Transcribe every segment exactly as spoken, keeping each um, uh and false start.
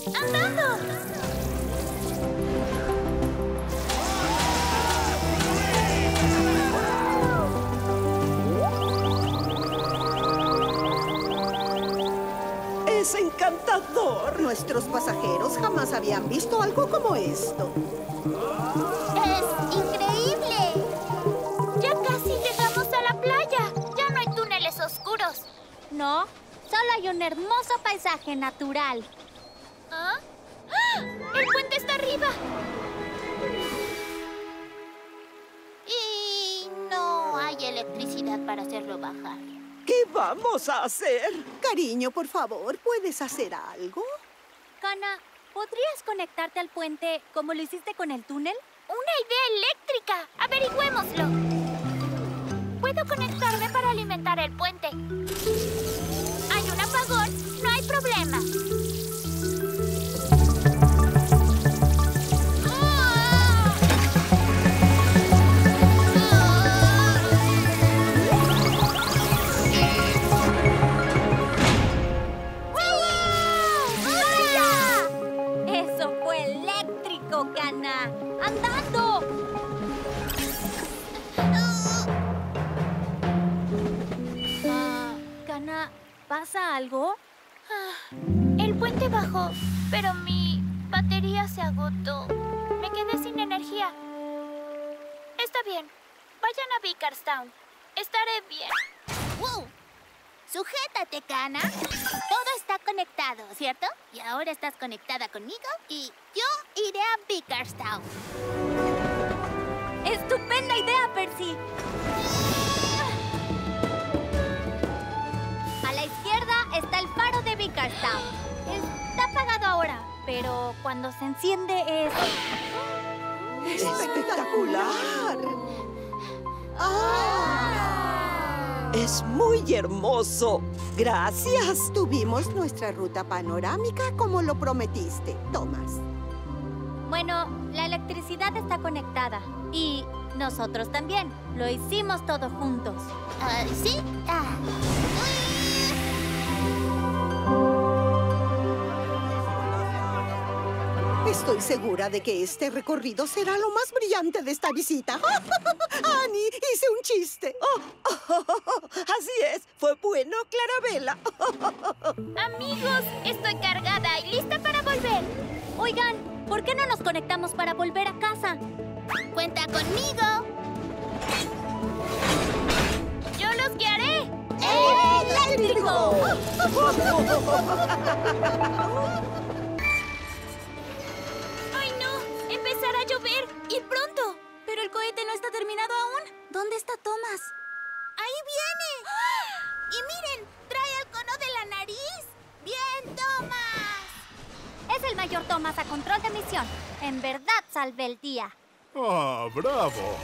¡Andando! ¡Es encantador! Nuestros pasajeros jamás habían visto algo como esto. ¡Es increíble! Ya casi llegamos a la playa. Ya no hay túneles oscuros. No, solo hay un hermoso paisaje natural. ¿Ah? ¡Ah! ¡El puente está arriba! Y no hay electricidad para hacerlo bajar. ¿Qué vamos a hacer? Cariño, por favor, ¿puedes hacer algo? Kana, ¿podrías conectarte al puente como lo hiciste con el túnel? ¡Una idea eléctrica! ¡Averigüémoslo! Puedo conectarme para alimentar el puente. Hay un apagón, no hay problema. ¡Eso fue eléctrico, Kana! ¡Andando! Ah, Kana, ¿pasa algo? Ah, el puente bajó, pero mi batería se agotó. Me quedé sin energía. Está bien. Vayan a Vickerstown. Estaré bien. ¡Wow! Sujétate, Kana. Todo está conectado, ¿cierto? Y ahora estás conectada conmigo y yo iré a Vickerstown. ¡Estupenda idea, Percy! A la izquierda está el faro de Vickerstown. Está apagado ahora, pero cuando se enciende es... ¡Espectacular! ¡Ah! ¡Es muy hermoso! ¡Gracias! Tuvimos nuestra ruta panorámica como lo prometiste, Thomas. Bueno, la electricidad está conectada. Y nosotros también. Lo hicimos todos juntos. Ah, ¿sí? Ah. Estoy segura de que este recorrido será lo más brillante de esta visita. Annie, hice un chiste. Oh, oh, oh, oh. Así es, fue bueno, Clarabella. Amigos, estoy cargada y lista para volver. Oigan, ¿por qué no nos conectamos para volver a casa? ¡Cuenta conmigo! ¡Yo los guiaré! ¡Eléctrico! ¡Ay, no! ¡Empezará a llover! ¡Y pronto! Pero el cohete no está terminado aún. ¿Dónde está Thomas? ¡Ahí viene! ¡Y miren! ¡Trae el cono de la nariz! ¡Bien, Thomas! Es el mayor Thomas a control de misión. En verdad salvé el día. ¡Ah, bravo!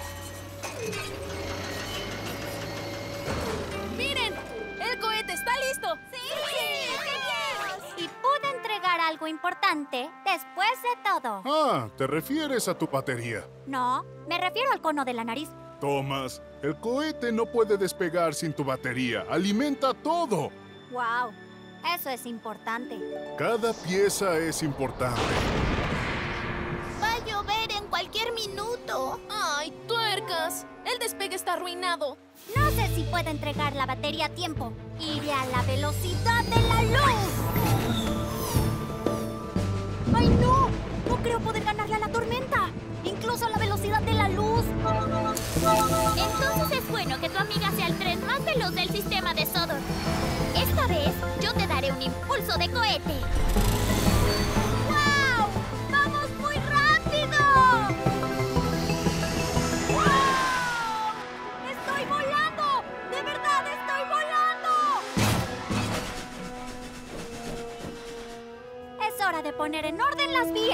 ¡Miren! ¡El cohete está listo! ¡Sí! ¡Sí! Y pude entregar algo importante después de todo. Ah, ¿te refieres a tu batería? No, me refiero al cono de la nariz. Thomas, el cohete no puede despegar sin tu batería. ¡Alimenta todo! ¡Wow! Eso es importante. Cada pieza es importante. Va a llover en cualquier minuto. ¡Ay, tuercas! El despegue está arruinado. No sé si puedo entregar la batería a tiempo. Iré a la velocidad de la luz. ¡Ay, no! No creo poder ganarle a la tormenta. Incluso a la velocidad de la luz. Entonces es bueno que tu amiga sea el tren más veloz del sistema de Sodor. Esta vez yo te daré un impulso de cohete. ¡Wow! ¡Vamos muy rápido! ¡Wow! ¡Estoy volando! ¡De verdad estoy volando! Es hora de poner en orden las vías.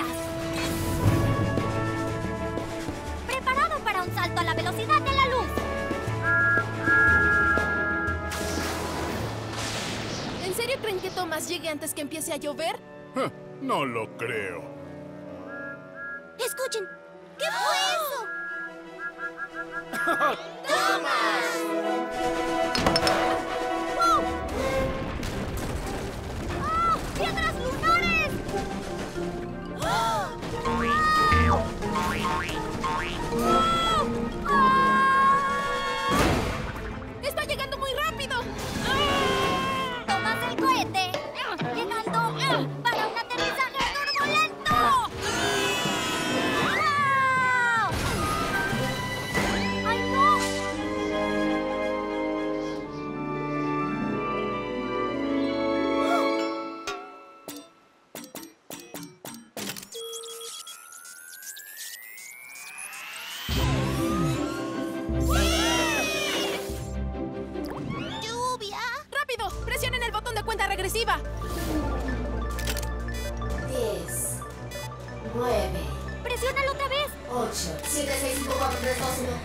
Preparado para un salto a la velocidad de la luz. ¿En serio creen que Thomas llegue antes que empiece a llover? Ja, no lo creo. Escuchen, ¿qué fue eso? ¡Oh! ¡Piedras lunares! agresiva. diez, nueve, ¡Presiónalo otra vez! ocho, siete, seis, cinco, cuatro, tres, dos, uno.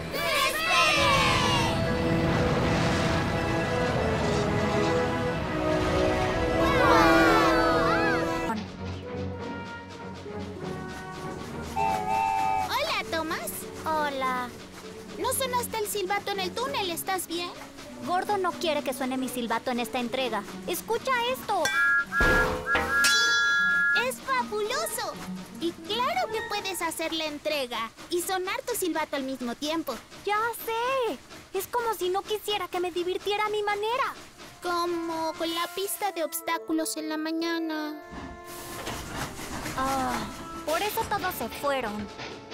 Hola, Thomas. Hola. ¿No sonaste el silbato en el túnel? ¿Estás bien? Gordo no quiere que suene mi silbato en esta entrega. ¡Escucha esto! ¡Es fabuloso! Y claro que puedes hacer la entrega y sonar tu silbato al mismo tiempo. ¡Ya sé! Es como si no quisiera que me divirtiera a mi manera. Como con la pista de obstáculos en la mañana. Ah, por eso todos se fueron.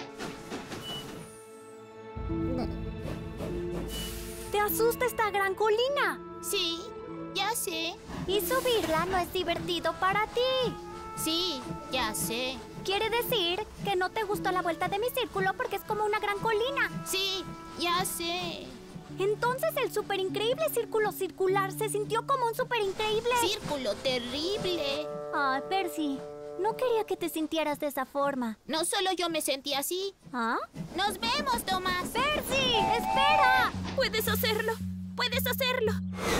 ¿Te asusta esta gran colina? Sí, ya sé. Y subirla no es divertido para ti. Sí, ya sé. Quiere decir que no te gustó la vuelta de mi círculo porque es como una gran colina. Sí, ya sé. Entonces el súper increíble círculo circular se sintió como un súper increíble... Círculo terrible. Ay, Percy, no quería que te sintieras de esa forma. No solo yo me sentí así. ¿Ah? ¡Nos vemos, Thomas! ¡Percy! ¡Espera! Puedes hacerlo. Puedes hacerlo.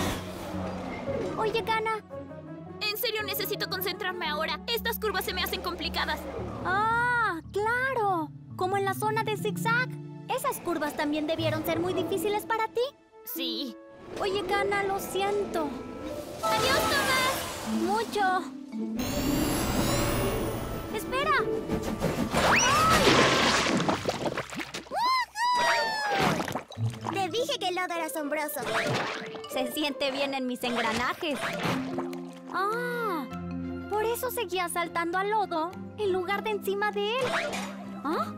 Oye, Gana. En serio necesito concentrarme ahora. Estas curvas se me hacen complicadas. ¡Ah! ¡Claro! Como en la zona de zigzag. ¿Esas curvas también debieron ser muy difíciles para ti? Sí. Oye, Gana, lo siento. ¡Adiós, Thomas! ¡Mucho! ¡Espera! Te dije que el lodo era asombroso. Se siente bien en mis engranajes. Ah, por eso seguía saltando al lodo en lugar de encima de él. ¿Ah?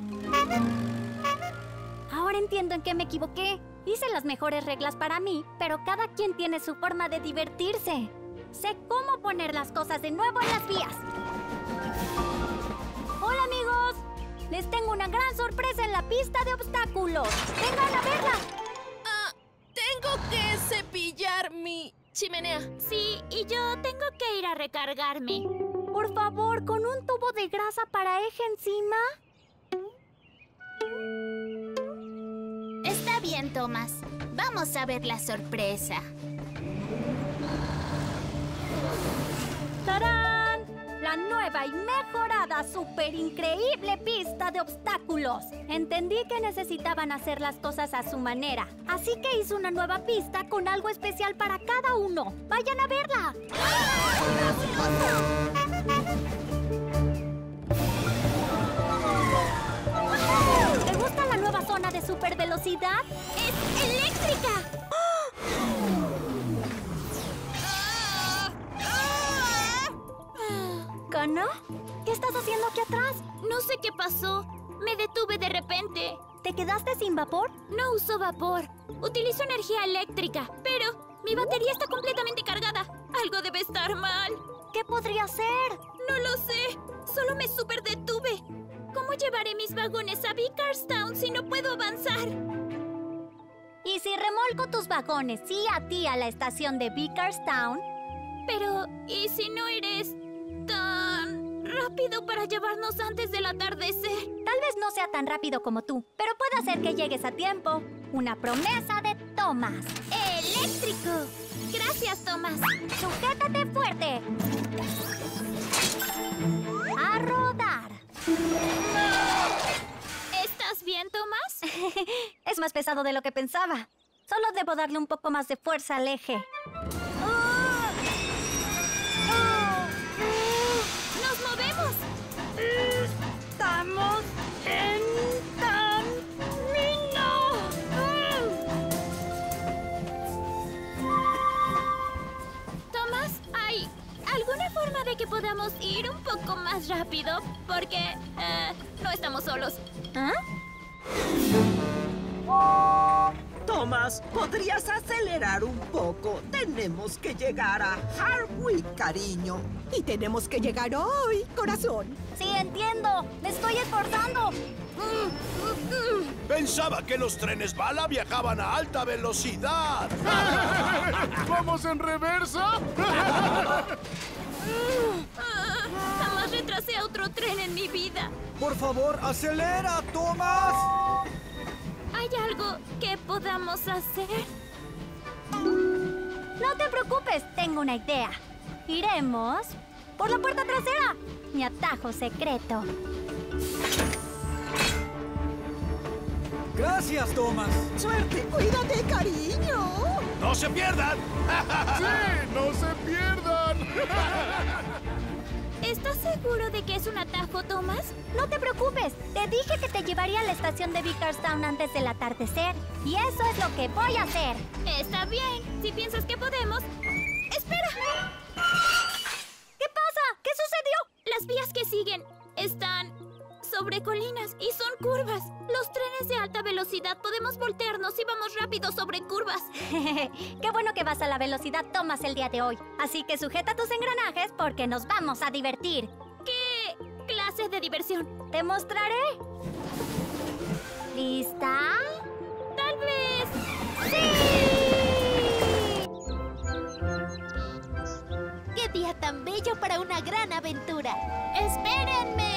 Ahora entiendo en qué me equivoqué. Hice las mejores reglas para mí, pero cada quien tiene su forma de divertirse. Sé cómo poner las cosas de nuevo en las vías. Hola, amigos. Les tengo una gran sorpresa en la pista de obstáculos. ¡Vengan a verla! Ah, tengo que cepillar mi chimenea. Sí, y yo tengo que ir a recargarme. Por favor, con un tubo de grasa para eje encima. Está bien, Thomas. Vamos a ver la sorpresa. ¡Tarán! La nueva y mejorada súper increíble pista de obstáculos. Entendí que necesitaban hacer las cosas a su manera. Así que hice una nueva pista con algo especial para cada uno. ¡Vayan a verla! ¿Te gusta la nueva zona de super velocidad? ¡Es eléctrica! ¿Gana? ¿Qué estás haciendo aquí atrás? No sé qué pasó. Me detuve de repente. ¿Te quedaste sin vapor? No uso vapor. Utilizo energía eléctrica. Pero mi batería está completamente cargada. Algo debe estar mal. ¿Qué podría ser? No lo sé. Solo me super detuve. ¿Cómo llevaré mis vagones a Vickerstown si no puedo avanzar? ¿Y si remolco tus vagones y a ti a la estación de Vickerstown? Pero, ¿y si no eres tan rápido para llevarnos antes del atardecer? Tal vez no sea tan rápido como tú, pero puede hacer que llegues a tiempo. Una promesa de Thomas. ¡Eléctrico! Gracias, Thomas. ¡Sujétate fuerte! ¡A rodar! ¿Estás bien, Thomas? Es más pesado de lo que pensaba. Solo debo darle un poco más de fuerza al eje. ¡Nos movemos! ¡Estamos en camino! Thomas, ¿hay alguna forma de que podamos ir un poco más rápido? Porque eh, no estamos solos. ¿Ah? Thomas, ¿podrías acelerar un poco? Tenemos que llegar a Hardwick, cariño. Y tenemos que llegar hoy, corazón. Sí, entiendo. Me estoy esforzando. Pensaba que los trenes bala viajaban a alta velocidad. ¿Vamos en reversa? Jamás retrasé a otro tren en mi vida. Por favor, acelera, Thomas. ¿Hay algo que podamos hacer? No te preocupes, tengo una idea. Iremos por la puerta trasera. Mi atajo secreto. Gracias, Thomas. Suerte, cuídate, cariño. ¡No se pierdan! ¡Sí! ¡No se pierdan! ¿Estás seguro de que es un atajo, Thomas? No te preocupes, te dije que te llevaría a la estación de Vickerstown antes del atardecer. Y eso es lo que voy a hacer. Está bien, si piensas que podemos... ¡Espera! ¿Qué pasa? ¿Qué sucedió? Las vías que siguen están sobre colinas y son curvas. Los trenes de alta velocidad podemos voltearnos si vamos rápido sobre curvas. Qué bueno que vas a la velocidad Thomas el día de hoy. Así que sujeta tus engranajes porque nos vamos a divertir. ¿Qué clase de diversión? Te mostraré. ¿Lista? Tal vez... ¡Sí! ¡Qué día tan bello para una gran aventura! ¡Espérenme!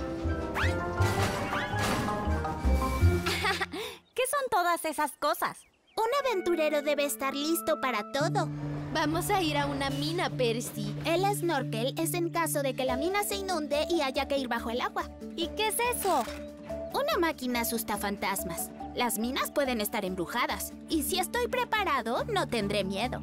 ¿Qué son todas esas cosas? Un aventurero debe estar listo para todo. Vamos a ir a una mina, Percy. El snorkel es en caso de que la mina se inunde y haya que ir bajo el agua. ¿Y qué es eso? Una máquina asusta fantasmas. Las minas pueden estar embrujadas. Y si estoy preparado, no tendré miedo.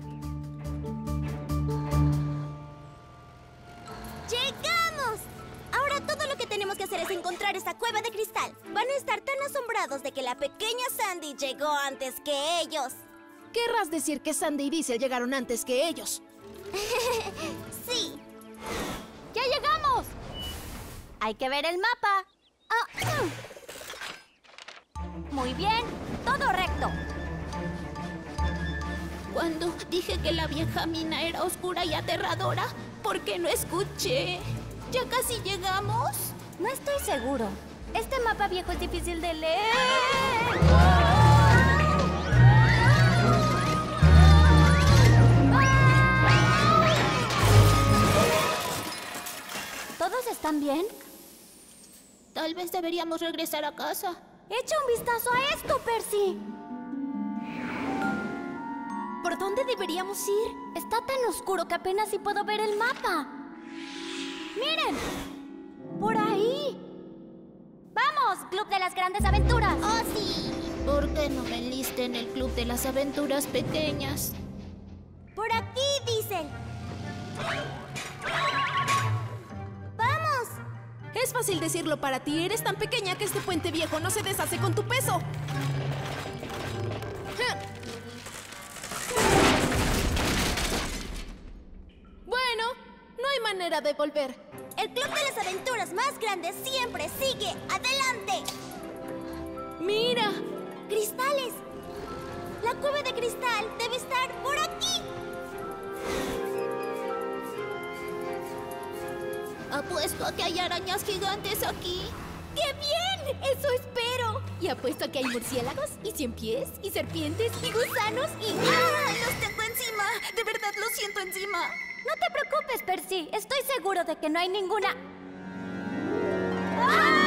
¡Llegamos! Ahora todo lo que tenemos que hacer es encontrar esa cueva de cristal. Van a estar tan asombrados de que la pequeña Sandy llegó antes que ellos. Querrás decir que Sandy y Diesel llegaron antes que ellos. Sí. ¡Ya llegamos! Hay que ver el mapa. Ah, mm. Muy bien, todo recto. Cuando dije que la vieja mina era oscura y aterradora, ¿por qué no escuché? ¿Ya casi llegamos? No estoy seguro. Este mapa viejo es difícil de leer. ¿Todos están bien? Tal vez deberíamos regresar a casa. Echa un vistazo a esto, Percy. ¿Por dónde deberíamos ir? Está tan oscuro que apenas si puedo ver el mapa. ¡Miren! ¡Por ahí! ¡Vamos, Club de las Grandes Aventuras! ¡Oh, sí! ¿Por qué no me enlisté en el Club de las Aventuras Pequeñas? Por aquí, Diesel. ¡Vamos! Es fácil decirlo para ti. Eres tan pequeña que este puente viejo no se deshace con tu peso. Bueno, no hay manera de volver. El Club de las Aventuras más grandes siempre sigue adelante. ¡Mira! ¡Cristales! La cueva de cristal debe estar por aquí. Apuesto a que hay arañas gigantes aquí. ¡Qué bien! ¡Eso espero! Y apuesto a que hay murciélagos, y cien pies, y serpientes, y gusanos, y... ¡Ah! ¡Los tengo encima! De verdad lo siento encima. No te preocupes, Percy. Estoy seguro de que no hay ninguna... ¡Ah!